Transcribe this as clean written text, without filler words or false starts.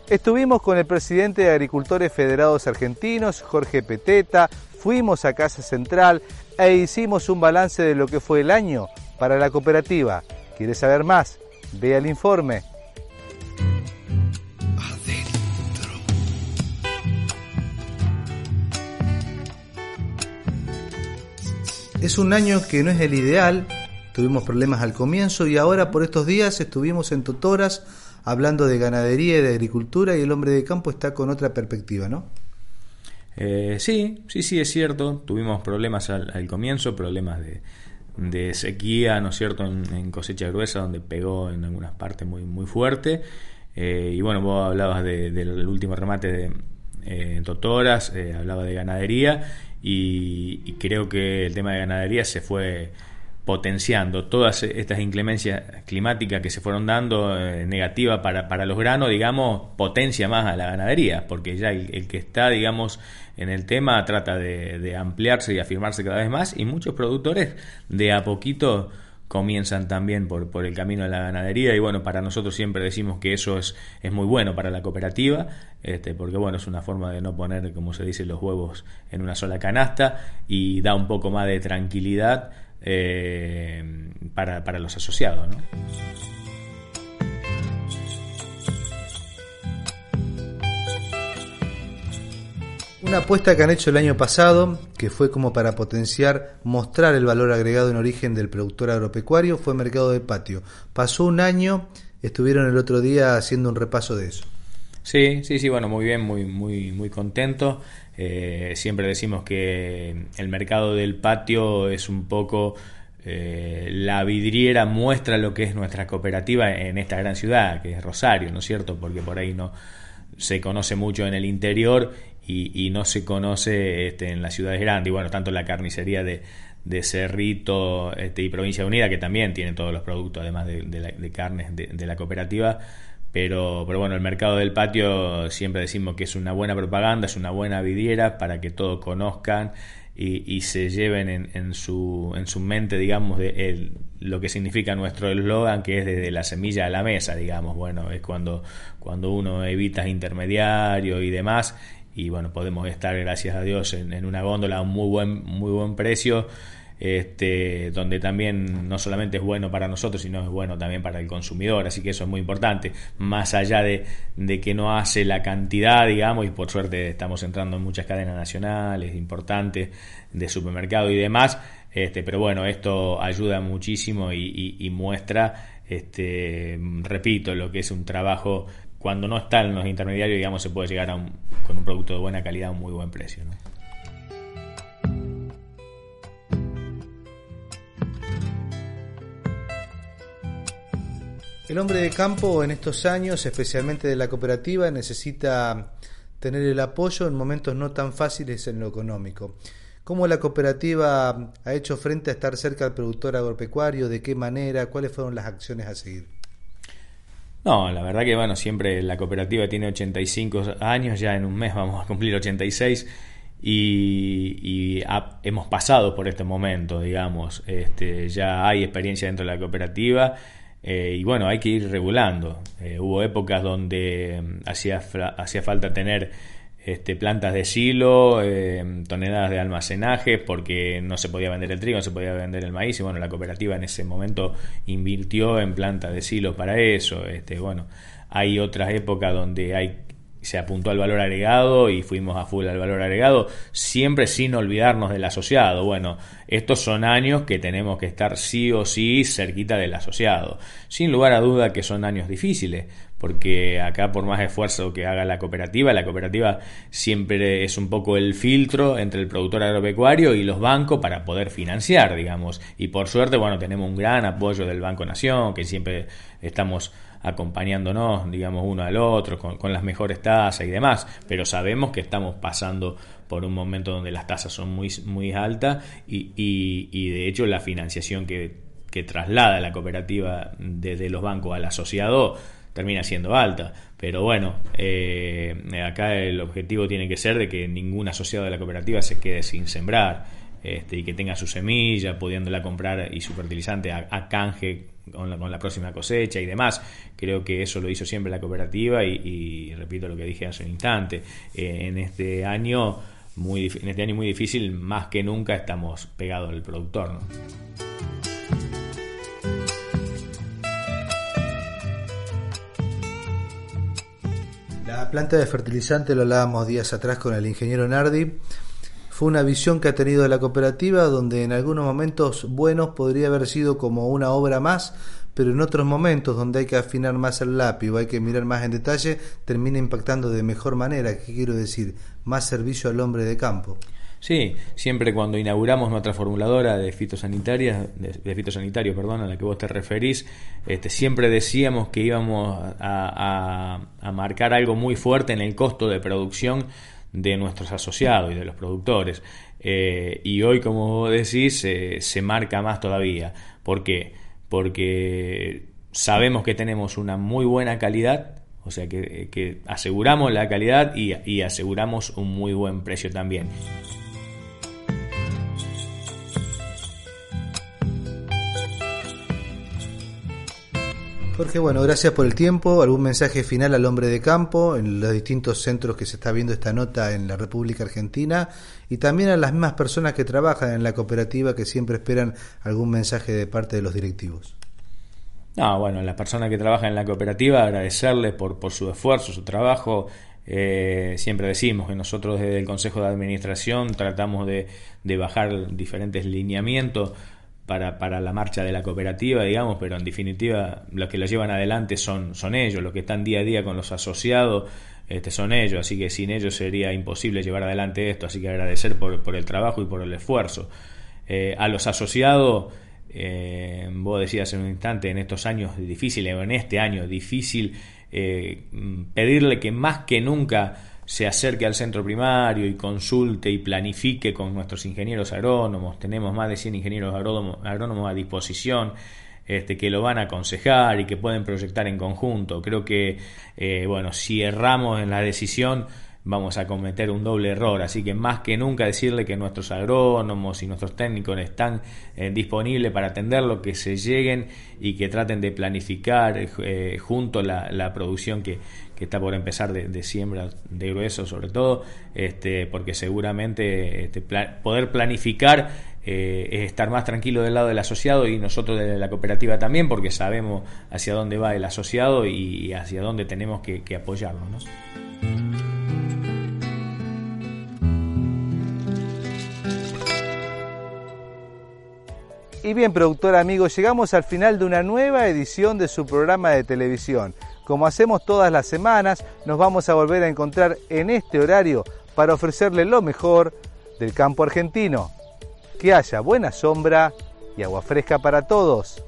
Estuvimos con el presidente de Agricultores Federados Argentinos, Jorge Peteta, fuimos a Casa Central e hicimos un balance de lo que fue el año para la cooperativa. ¿Quieres saber más? Ve al informe. Es un año que no es el ideal, tuvimos problemas al comienzo y ahora por estos días estuvimos en Totoras hablando de ganadería y de agricultura y el hombre de campo está con otra perspectiva, ¿no? Sí, es cierto. Tuvimos problemas al comienzo, problemas de sequía, ¿no es cierto?, en cosecha gruesa, donde pegó en algunas partes muy fuerte. Y bueno, vos hablabas del último remate en Totoras, hablaba de ganadería y creo que el tema de ganadería se fue potenciando. Todas estas inclemencias climáticas que se fueron dando, negativa para los granos, digamos, potencia más a la ganadería, porque ya el que está, digamos, en el tema trata de ampliarse y afirmarse cada vez más, y muchos productores de a poquito comienzan también por el camino de la ganadería. Y bueno, para nosotros siempre decimos que eso es muy bueno para la cooperativa, porque bueno, es una forma de no poner, como se dice, los huevos en una sola canasta, y da un poco más de tranquilidad para los asociados, ¿no? Una apuesta que han hecho el año pasado, que fue como para potenciar, mostrar el valor agregado en origen del productor agropecuario, fue Mercado de Patio. Pasó un año, estuvieron el otro día haciendo un repaso de eso. Sí, bueno, muy bien, muy contento. Siempre decimos que el mercado del patio es un poco la vidriera, muestra lo que es nuestra cooperativa en esta gran ciudad, que es Rosario, ¿no es cierto? Porque por ahí no se conoce mucho en el interior y no se conoce en las ciudades grandes. Y bueno, tanto la carnicería de Cerrito y Provincia Unida, que también tiene todos los productos, además de carnes de la cooperativa. Pero bueno, el mercado del patio siempre decimos que es una buena propaganda, es una buena vidriera para que todos conozcan y se lleven en su mente, digamos, lo que significa nuestro eslogan, que es desde la semilla a la mesa, digamos. Bueno, es cuando uno evita intermediarios y demás, y bueno, podemos estar, gracias a Dios, en una góndola a un muy buen precio, donde también no solamente es bueno para nosotros, sino es bueno también para el consumidor. Así que eso es muy importante, más allá de que no hace la cantidad, digamos, y por suerte estamos entrando en muchas cadenas nacionales importantes de supermercado y demás, pero bueno, esto ayuda muchísimo y muestra, repito, lo que es un trabajo. Cuando no están los intermediarios, digamos, se puede llegar con un producto de buena calidad a un muy buen precio, ¿no? El hombre de campo en estos años, especialmente de la cooperativa, necesita tener el apoyo en momentos no tan fáciles en lo económico. ¿Cómo la cooperativa ha hecho frente a estar cerca del productor agropecuario? ¿De qué manera? ¿Cuáles fueron las acciones a seguir? No, la verdad que bueno, siempre la cooperativa tiene 85 años, ya en un mes vamos a cumplir 86 y hemos pasado por este momento, digamos, ya hay experiencia dentro de la cooperativa. Y bueno, hay que ir regulando. Hubo épocas donde hacía falta tener plantas de silo, toneladas de almacenaje, porque no se podía vender el trigo, no se podía vender el maíz, y bueno, la cooperativa en ese momento invirtió en plantas de silo para eso. Bueno, hay otras épocas donde se apuntó al valor agregado y fuimos a full al valor agregado, siempre sin olvidarnos del asociado. Bueno, estos son años que tenemos que estar sí o sí cerquita del asociado. Sin lugar a duda que son años difíciles, porque acá, por más esfuerzo que haga la cooperativa siempre es un poco el filtro entre el productor agropecuario y los bancos para poder financiar, digamos. Y por suerte, bueno, tenemos un gran apoyo del Banco Nación, que siempre estamos acompañándonos, digamos, uno al otro con las mejores tasas y demás, pero sabemos que estamos pasando por un momento donde las tasas son muy altas y de hecho la financiación que traslada la cooperativa desde los bancos al asociado termina siendo alta. Pero bueno, acá el objetivo tiene que ser de que ningún asociado de la cooperativa se quede sin sembrar. y que tenga su semilla, pudiéndola comprar y su fertilizante a canje con la próxima cosecha y demás. Creo que eso lo hizo siempre la cooperativa y repito lo que dije hace un instante, en este año muy difícil, más que nunca estamos pegados al productor, ¿no? La planta de fertilizante, lo hablábamos días atrás con el ingeniero Nardi, fue una visión que ha tenido la cooperativa, donde en algunos momentos buenos podría haber sido como una obra más, pero en otros momentos donde hay que afinar más el lápiz o hay que mirar más en detalle, termina impactando de mejor manera. ¿Qué quiero decir? Más servicio al hombre de campo. Sí, siempre cuando inauguramos nuestra formuladora de fitosanitario, a la que vos te referís, siempre decíamos que íbamos a marcar algo muy fuerte en el costo de producción de nuestros asociados y de los productores. Y hoy, como vos decís, se marca más todavía. ¿Por qué? Porque sabemos que tenemos una muy buena calidad, o sea que aseguramos la calidad y aseguramos un muy buen precio también. Jorge, bueno, gracias por el tiempo. ¿Algún mensaje final al hombre de campo en los distintos centros que se está viendo esta nota en la República Argentina, y también a las mismas personas que trabajan en la cooperativa, que siempre esperan algún mensaje de parte de los directivos? No, bueno, las personas que trabajan en la cooperativa, agradecerles por su esfuerzo, su trabajo. Siempre decimos que nosotros desde el Consejo de Administración tratamos de bajar diferentes lineamientos para la marcha de la cooperativa, digamos, pero en definitiva los que lo llevan adelante son ellos, los que están día a día con los asociados, son ellos, así que sin ellos sería imposible llevar adelante esto, así que agradecer por el trabajo y por el esfuerzo. A los asociados, vos decías en un instante, en estos años difíciles, o en este año difícil, pedirle que más que nunca se acerque al centro primario y consulte y planifique con nuestros ingenieros agrónomos. Tenemos más de 100 ingenieros agrónomos a disposición, que lo van a aconsejar y que pueden proyectar en conjunto. Creo que si erramos en la decisión vamos a cometer un doble error, así que más que nunca decirle que nuestros agrónomos y nuestros técnicos están disponibles para atenderlo, que se lleguen y que traten de planificar junto la producción que está por empezar de siembra de grueso, sobre todo, porque seguramente poder planificar es estar más tranquilo del lado del asociado, y nosotros de la cooperativa también, porque sabemos hacia dónde va el asociado y hacia dónde tenemos que apoyarlo, ¿no? Y bien, productor amigo, llegamos al final de una nueva edición de su programa de televisión. Como hacemos todas las semanas, nos vamos a volver a encontrar en este horario para ofrecerle lo mejor del campo argentino. Que haya buena sombra y agua fresca para todos.